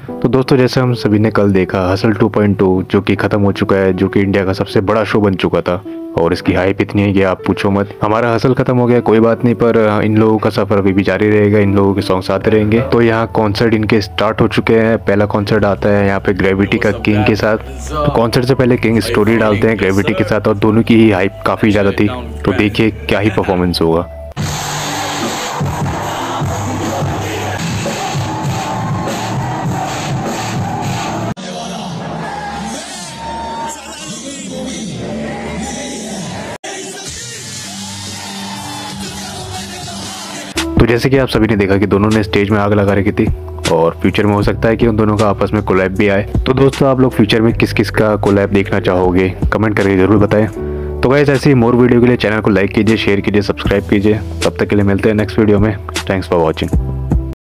तो दोस्तों जैसे हम सभी ने कल देखा हसल 2.2 जो कि ख़त्म हो चुका है, जो कि इंडिया का सबसे बड़ा शो बन चुका था और इसकी हाइप इतनी है कि आप पूछो मत। हमारा हसल ख़त्म हो गया, कोई बात नहीं, पर इन लोगों का सफ़र अभी भी जारी रहेगा, इन लोगों के सॉन्ग्स आते रहेंगे। तो यहाँ कॉन्सर्ट इनके स्टार्ट हो चुके हैं। पहला कॉन्सर्ट आता है यहाँ पे ग्रेविटी का किंग के साथ। तो कॉन्सर्ट से पहले किंग स्टोरी डालते हैं ग्रेविटी के साथ और दोनों की ही हाइप काफ़ी ज़्यादा थी। तो देखिए क्या ही परफॉर्मेंस होगा। तो जैसे कि आप सभी ने देखा कि दोनों ने स्टेज में आग लगा रखी थी और फ्यूचर में हो सकता है कि उन दोनों का आपस में कोलैब भी आए। तो दोस्तों आप लोग फ्यूचर में किस किस का कोलैब देखना चाहोगे कमेंट करके ज़रूर बताएं। तो गाइस ऐसे ही मोर वीडियो के लिए चैनल को लाइक कीजिए, शेयर कीजिए, सब्सक्राइब कीजिए। तब तक के लिए मिलते हैं नेक्स्ट वीडियो में। Thanks for watching.